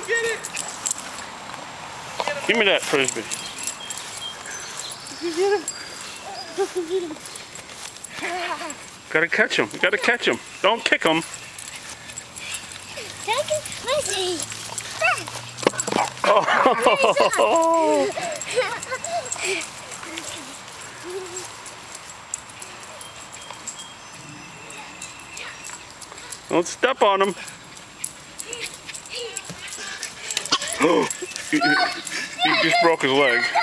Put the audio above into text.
get it. Give me that frisbee. Get him. Gotta catch him. You gotta catch him. Don't kick him. Oh. Don't step on him. He just broke his leg.